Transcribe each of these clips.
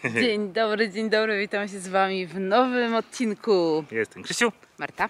Dzień dobry, witam się z wami w nowym odcinku. Jestem Krzysiu. Marta.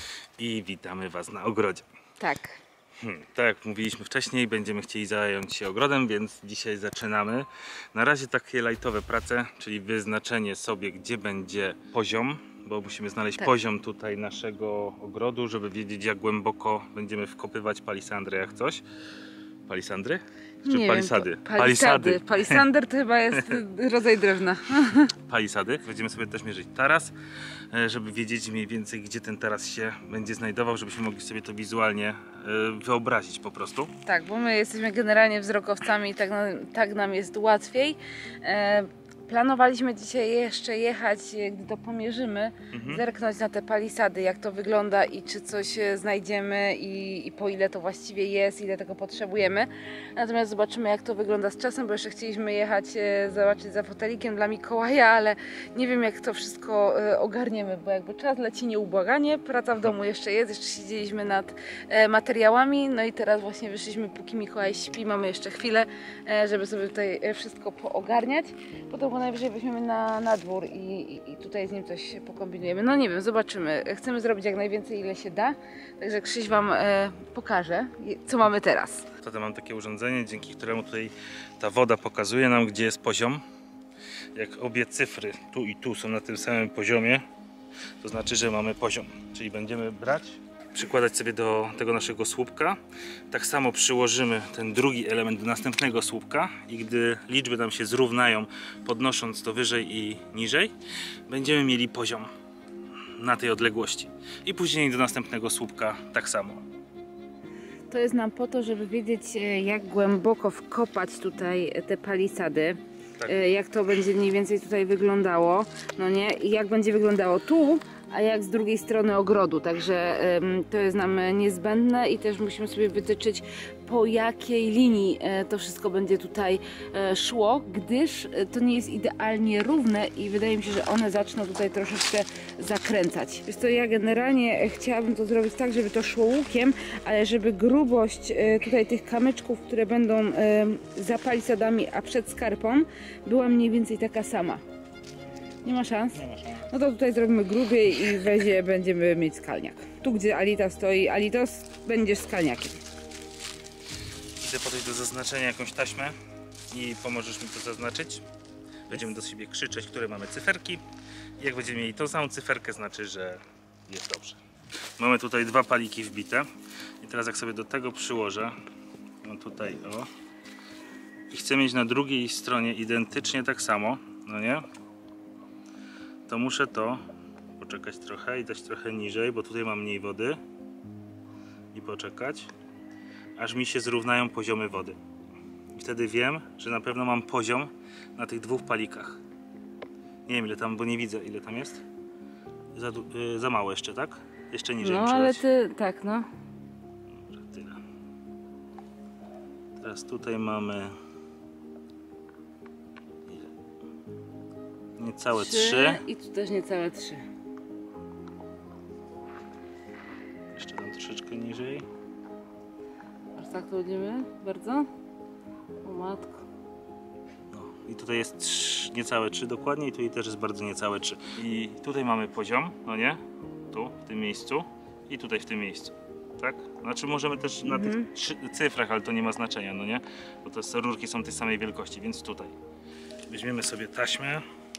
I witamy was na ogrodzie. Tak. Tak jak mówiliśmy wcześniej, będziemy chcieli zająć się ogrodem, więc dzisiaj zaczynamy. Na razie takie lajtowe prace, czyli wyznaczenie sobie, gdzie będzie poziom, bo musimy znaleźć poziom tutaj naszego ogrodu, żeby wiedzieć, jak głęboko będziemy wkopywać palisandry, jak coś. Palisandry? Czy nie palisady? Wiem, palisady. Palisander to chyba jest rodzaj drewna. Palisady. Będziemy sobie też mierzyć taras, żeby wiedzieć mniej więcej, gdzie ten taras się będzie znajdował, żebyśmy mogli sobie to wizualnie wyobrazić po prostu. Tak, bo my jesteśmy generalnie wzrokowcami i tak nam jest łatwiej. Planowaliśmy dzisiaj jeszcze jechać, gdy to pomierzymy, zerknąć na te palisady, jak to wygląda i czy coś znajdziemy i po ile to właściwie jest, ile tego potrzebujemy. Natomiast zobaczymy, jak to wygląda z czasem, bo jeszcze chcieliśmy jechać zobaczyć za fotelikiem dla Mikołaja, ale nie wiem, jak to wszystko ogarniemy, bo jakby czas leci nieubłaganie, praca w domu jeszcze jest, jeszcze siedzieliśmy nad materiałami, no i teraz właśnie wyszliśmy, póki Mikołaj śpi, mamy jeszcze chwilę, żeby sobie tutaj wszystko poogarniać. Potem najwyżej weźmiemy na dwór i tutaj z nim coś pokombinujemy. No nie wiem, zobaczymy. Chcemy zrobić jak najwięcej, ile się da. Także Krzyś wam pokaże, co mamy teraz. Tutaj mam takie urządzenie, dzięki któremu tutaj ta woda pokazuje nam, gdzie jest poziom. Jak obie cyfry tu i tu są na tym samym poziomie, to znaczy, że mamy poziom. Czyli będziemy brać, przykładać sobie do tego naszego słupka. Tak samo przyłożymy ten drugi element do następnego słupka i gdy liczby nam się zrównają, podnosząc to wyżej i niżej, będziemy mieli poziom na tej odległości. I później do następnego słupka tak samo. To jest nam po to, żeby wiedzieć, jak głęboko wkopać tutaj te palisady. Tak. Jak to będzie mniej więcej tutaj wyglądało, no nie? I jak będzie wyglądało tu, a jak z drugiej strony ogrodu, także to jest nam niezbędne i też musimy sobie wytyczyć, po jakiej linii to wszystko będzie tutaj szło, gdyż to nie jest idealnie równe i wydaje mi się, że one zaczną tutaj troszeczkę zakręcać. Więc to ja generalnie chciałabym to zrobić tak, żeby to szło łukiem, ale żeby grubość tutaj tych kamyczków, które będą za palisadami, a przed skarpą, była mniej więcej taka sama. Nie ma szans? Nie ma szans. No to tutaj zrobimy grubiej i będziemy mieć skalniak. Tu, gdzie Alita stoi, Alitos, będziesz skalniakiem. Idę podejść do zaznaczenia jakąś taśmę i pomożesz mi to zaznaczyć. Będziemy do siebie krzyczeć, które mamy cyferki. I jak będziemy mieli tą samą cyferkę, znaczy, że jest dobrze. Mamy tutaj dwa paliki wbite. I teraz jak sobie do tego przyłożę, no tutaj o, i chcę mieć na drugiej stronie identycznie tak samo, no nie? To muszę to poczekać trochę i dać trochę niżej, bo tutaj mam mniej wody i poczekać, aż mi się zrównają poziomy wody. I wtedy wiem, że na pewno mam poziom na tych dwóch palikach. Nie wiem ile tam, bo nie widzę ile tam jest. Za mało jeszcze, tak? Jeszcze niżej. No ale ty, tak no. Dobra, tyle. Teraz tutaj mamy niecałe 3 i tu też niecałe 3. Jeszcze tam troszeczkę niżej. Aż tak to będziemy? Bardzo? O matko. No i tutaj jest niecałe 3 dokładnie i tutaj też jest bardzo niecałe 3. I tutaj mamy poziom, no nie? Tu, w tym miejscu i tutaj w tym miejscu. Tak? Znaczy możemy też na tych cyfrach, ale to nie ma znaczenia, no nie? Bo te rurki są tej samej wielkości, więc tutaj. Weźmiemy sobie taśmę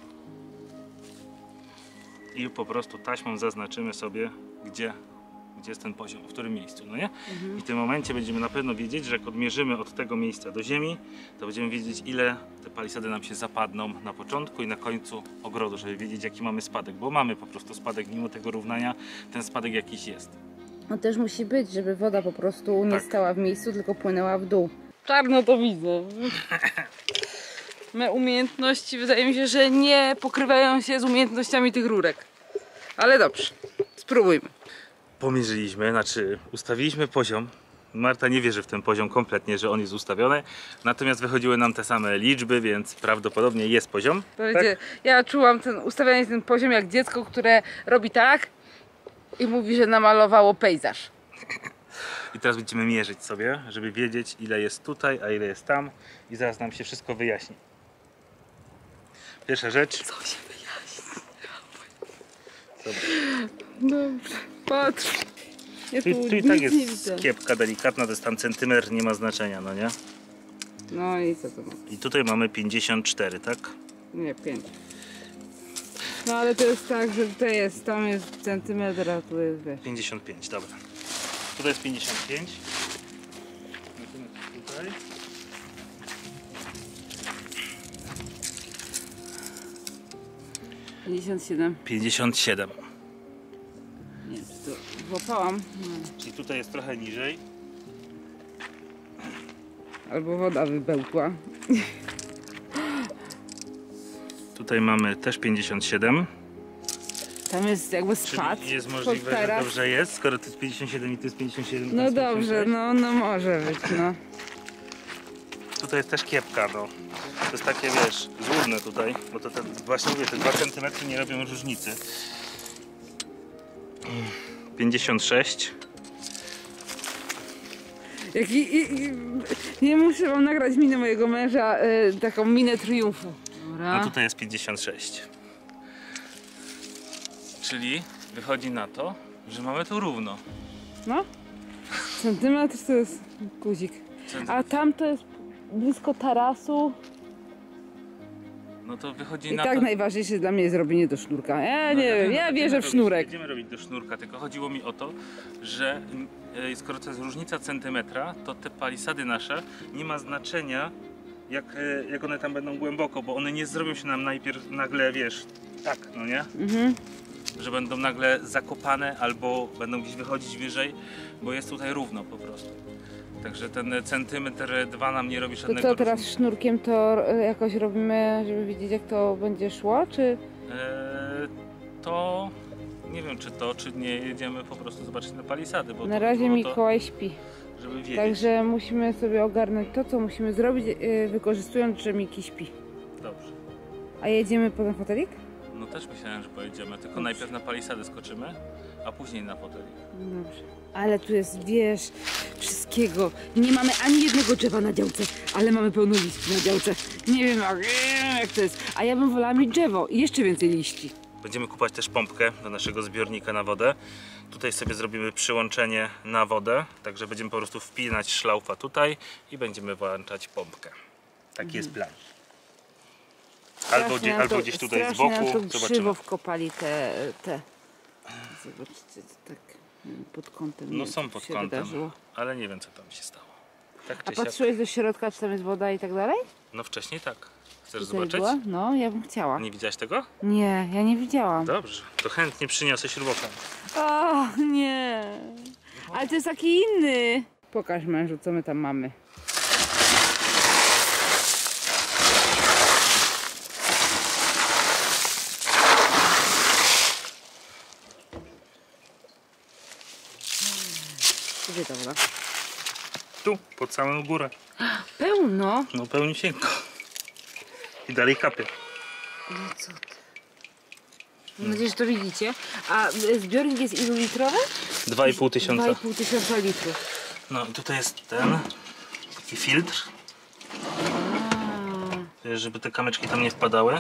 i po prostu taśmą zaznaczymy sobie, gdzie jest ten poziom, w którym miejscu, no nie? I w tym momencie będziemy na pewno wiedzieć, że jak odmierzymy od tego miejsca do ziemi, to będziemy wiedzieć, ile te palisady nam się zapadną na początku i na końcu ogrodu, żeby wiedzieć, jaki mamy spadek, bo mamy po prostu spadek, mimo tego równania, ten spadek jakiś jest. No też musi być, żeby woda po prostu nie stała w miejscu, tylko płynęła w dół. Czarno to widzę. Me umiejętności, wydaje mi się, że nie pokrywają się z umiejętnościami tych rurek. Ale dobrze, spróbujmy. Pomierzyliśmy, znaczy ustawiliśmy poziom. Marta nie wierzy w ten poziom kompletnie, że on jest ustawiony. Natomiast wychodziły nam te same liczby, więc prawdopodobnie jest poziom. To wiecie, ja czułam ustawianie ten poziom jak dziecko, które robi tak i mówi, że namalowało pejzaż. I teraz będziemy mierzyć sobie, żeby wiedzieć, ile jest tutaj, a ile jest tam. I zaraz nam się wszystko wyjaśni. Pierwsza rzecz. Co się wyjaśni? Dobra. Dobrze, patrz. Ja Tu i nic tak nie jest widzę. kiepka delikatna, to jest tam centymetr, nie ma znaczenia, no nie? No i co to ma? I tutaj mamy 54, tak? Nie, 5. No ale to jest tak, że tutaj jest, tam jest centymetr, a tu jest, wiesz. 55, dobra. Tutaj jest 55. Natomiast tutaj... - 57. 57. Nie, to złapałam. No. Czyli tutaj jest trochę niżej. Albo woda wybełkła. Tutaj mamy też 57. Tam jest jakby spad. Czyli jest możliwe, że teraz. dobrze jest, skoro to jest 57 i to jest 57. to No jest dobrze, 56. no może być, no. Tutaj jest też kiepka, no. To jest takie, wiesz, złudne tutaj, bo to właśnie mówię, te 2 cm nie robią różnicy. 56. Nie muszę wam nagrać minę mojego męża, taką minę triumfu. Dobra. No tutaj jest 56. Czyli wychodzi na to, że mamy tu równo. No. Centymetr to jest guzik. A tam to jest blisko tarasu. No to wychodzi I na tak to... najważniejsze dla mnie jest robienie do sznurka. Ja No, nie wiem, ja wierzę w sznurek. Będziemy robić do sznurka, tylko chodziło mi o to, że skoro to jest różnica centymetra, to te palisady nasze nie ma znaczenia, jak one tam będą głęboko, bo one nie zrobią się nam najpierw nagle, wiesz, tak, no nie? Mhm. Że będą nagle zakopane albo będą gdzieś wychodzić wyżej, bo jest tutaj równo po prostu. Także ten centymetr 2 nam nie robi To żadnego co teraz różnicy. sznurkiem to jakoś robimy, żeby widzieć jak to będzie szło, czy... To nie wiem czy nie jedziemy po prostu zobaczyć na palisady, bo Na to razie było Mikołaj śpi. to, żeby wiedzieć. Także musimy sobie ogarnąć to, co musimy zrobić, wykorzystując, że Miki śpi. Dobrze. A jedziemy po ten fotelik? No też myślałem, że pojedziemy, tylko najpierw na palisady skoczymy, a później na fotelik. Dobrze. Ale tu jest, wiesz, wszystkiego. Nie mamy ani jednego drzewa na działce, ale mamy pełno liści na działce. Nie wiem jak to jest. A ja bym wolała mieć drzewo i jeszcze więcej liści. Będziemy kupować też pompkę do naszego zbiornika na wodę. Tutaj sobie zrobimy przyłączenie na wodę, także będziemy po prostu wpinać szlaufa tutaj i będziemy włączać pompkę. Taki jest plan. Albo gdzieś tutaj z boku, Krzywo zobaczymy. wkopali te. Zobaczcie, tak pod kątem. No nie, są co pod się kątem, wydarzyło. ale nie wiem co tam się stało. Tak A czy siak. patrzyłeś do środka, czy tam jest woda i tak dalej? No wcześniej tak. Chcesz Tutaj zobaczyć? była? No, ja bym chciała. Nie widziałaś tego? Nie, ja nie widziałam. Dobrze, to chętnie przyniosę śrubokam. O, nie. Ale to jest taki inny. Pokaż mężu, co my tam mamy. Gdzie to woda? Tu, pod samą górę. Pełno. No pełniusieńko. I dalej kapie. No co ty? Mam nadzieję, że to widzicie. A zbiornik jest ilu litrowy? 2,5 tysiąca. 2,5 tysiąca litrów. No i tutaj jest ten taki filtr, A, żeby te kamyczki tam nie wpadały.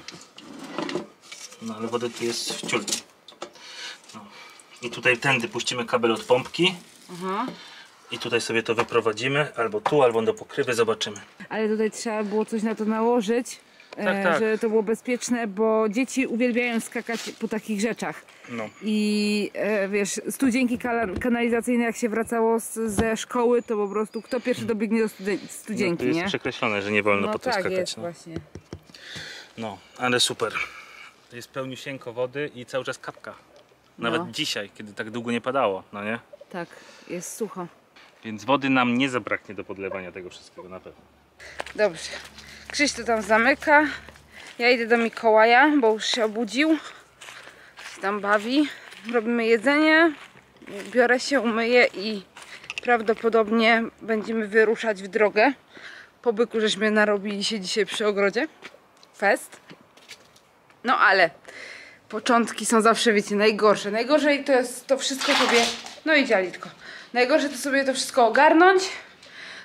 No ale wody tu jest w ciul. No. I tutaj tędy puścimy kabel od pompki. aha. I tutaj sobie to wyprowadzimy, albo tu, albo do pokrywy, zobaczymy. Ale tutaj trzeba było coś na to nałożyć, tak. żeby to było bezpieczne, bo dzieci uwielbiają skakać po takich rzeczach. No. I wiesz, studzienki kanalizacyjne jak się wracało ze szkoły, to po prostu kto pierwszy dobiegnie do No, studzienki, tu jest nie? przekreślone, że nie wolno No po tym tak skakać. jest No. właśnie. No, ale super. To jest pełniusieńko wody i cały czas kapka. Nawet No. dzisiaj, kiedy tak długo nie padało, no nie? Tak, jest sucho. Więc wody nam nie zabraknie do podlewania tego wszystkiego na pewno. Dobrze. Krzyś to tam zamyka. Ja idę do Mikołaja, bo już się obudził. Się tam bawi. Robimy jedzenie. Biorę się, umyję i prawdopodobnie będziemy wyruszać w drogę. Po byku żeśmy narobili się dzisiaj przy ogrodzie. Fest. No ale początki są zawsze, wiecie, najgorsze. Najgorzej to jest to wszystko sobie... No i dzialitko. Najgorsze to sobie to wszystko ogarnąć,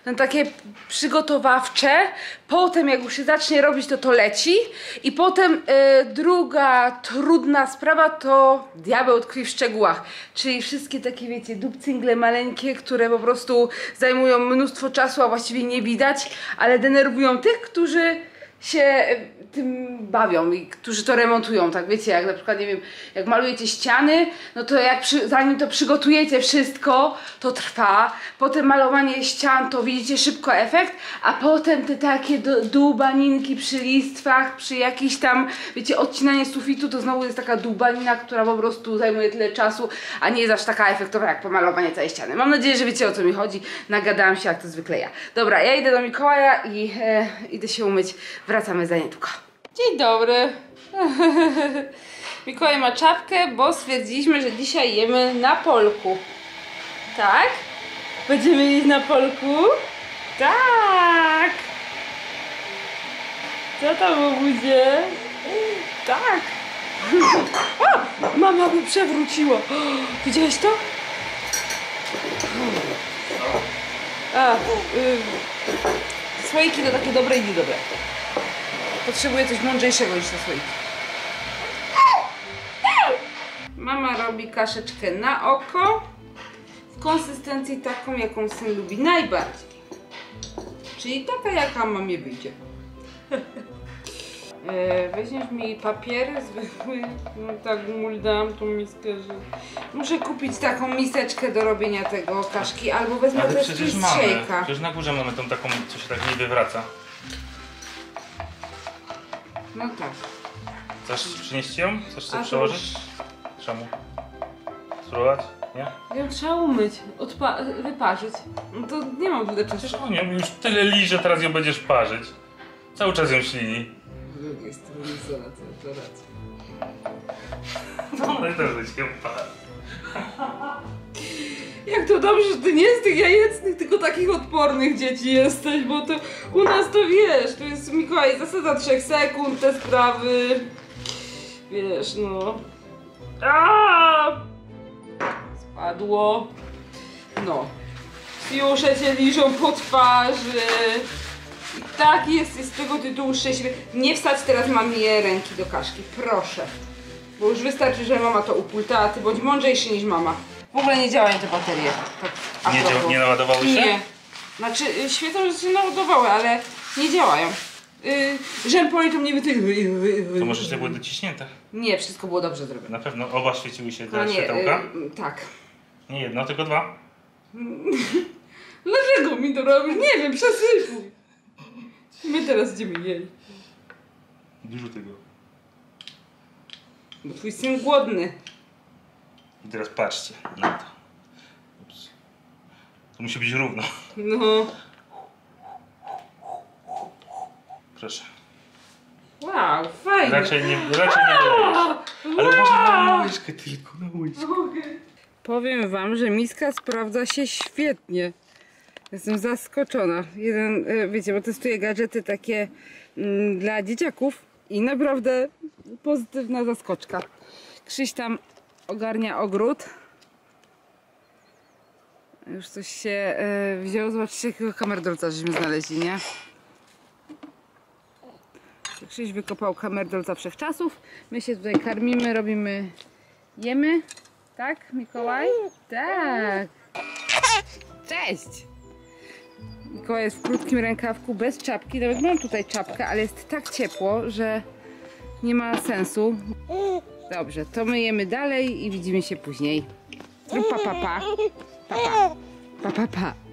no takie przygotowawcze, potem jak już się zacznie robić, to leci i potem druga trudna sprawa to diabeł tkwi w szczegółach, czyli wszystkie takie, wiecie, dupcyngle maleńkie, które po prostu zajmują mnóstwo czasu, a właściwie nie widać, ale denerwują tych, którzy się tym bawią i którzy to remontują, tak wiecie, jak na przykład, nie wiem, jak malujecie ściany, no to jak zanim to przygotujecie wszystko, to trwa, potem malowanie ścian, to widzicie szybko efekt, a potem te takie dłubaninki przy listwach, przy jakiś tam, wiecie, odcinanie sufitu, to znowu jest taka dłubanina, która po prostu zajmuje tyle czasu, a nie jest aż taka efektowa jak pomalowanie całej ściany. Mam nadzieję, że wiecie, o co mi chodzi, nagadałam się jak to zwykle ja. Dobra, ja idę do Mikołaja i idę się umyć, wracamy za niedługo. Dzień dobry. Mikołaj ma czapkę, bo stwierdziliśmy, że dzisiaj jemy na polku. Tak? Będziemy jeść na polku? Tak! Co tam w obudzie? Tak! O! Mama by przewróciła. Widziałeś to? Słoiki to takie dobre i niedobre. Potrzebuję coś mądrzejszego niż te słoiki. Mama robi kaszeczkę na oko w konsystencji taką, jaką syn lubi najbardziej. Czyli taka, jaka mamie wyjdzie. Weźmiesz mi papier zwykły, no tak mu dam tą miskę, że muszę kupić taką miseczkę do robienia tego kaszki, albo wezmę też szejka. Przecież na górze mamy tą taką, co się tak nie wywraca. No tak. Chcesz przynieść ją? Chcesz sobie przełożyć? Czemu? Spróbować? Nie? Ja trzeba umyć, wyparzyć. No to nie mam tyle czasu. Przecież on ją już tyle liże, teraz ją będziesz parzyć. Cały czas ją ślini. Z drugiej strony to racja. No i też będzie ją parzyć. Jak to dobrze, że ty nie z tych jajecznych, tylko takich odpornych dzieci jesteś, bo to u nas to wiesz, to jest Mikołaj, zasada 3 sekund, te sprawy, wiesz, no. Spadło. No. Jusze cię liżą po twarzy. I tak jest z tego tytułu szczęśliwy. Nie wstać teraz mamie ręki do kaszki, proszę. Bo już wystarczy, że mama to upulta, a ty bądź mądrzejszy niż mama. W ogóle nie działają te baterie. Tak, Nie naładowały się? Nie. Znaczy, świecą, że się naładowały, ale nie działają. Żempoli to mnie wytygły. To może źle były dociśnięte? Nie, wszystko było dobrze zrobione. Na pewno oba świeciły się te No nie, światełka? tak. Nie jedno, tylko dwa. Dlaczego mi to robisz? Nie wiem, przesypuj. My teraz idziemy jeść. Dużo tego. Bo twój syn głodny. I teraz patrzcie na to. Ups. To musi być równo. No. Proszę. Wow, fajnie. Raczej nie wylejesz. Ale może na łyżkę tylko, na łyżkę. Powiem wam, że miska sprawdza się świetnie. Jestem zaskoczona. Wiecie, bo testuję gadżety takie dla dzieciaków i naprawdę pozytywna zaskoczka. Krzyś tam ogarnia ogród. Już coś się wzięło. Zobaczcie, jakiego kamerdolca żeśmy znaleźli, nie? Krzyś wykopał kamerdolca wszechczasów. My się tutaj karmimy, jemy. Tak, Mikołaj? Tak. Cześć! Mikołaj jest w krótkim rękawku, bez czapki. Nawet mam tutaj czapkę, ale jest tak ciepło, że nie ma sensu. Dobrze, to my jemy dalej i widzimy się później. Rób pa pa pa. Pa pa. Pa pa pa.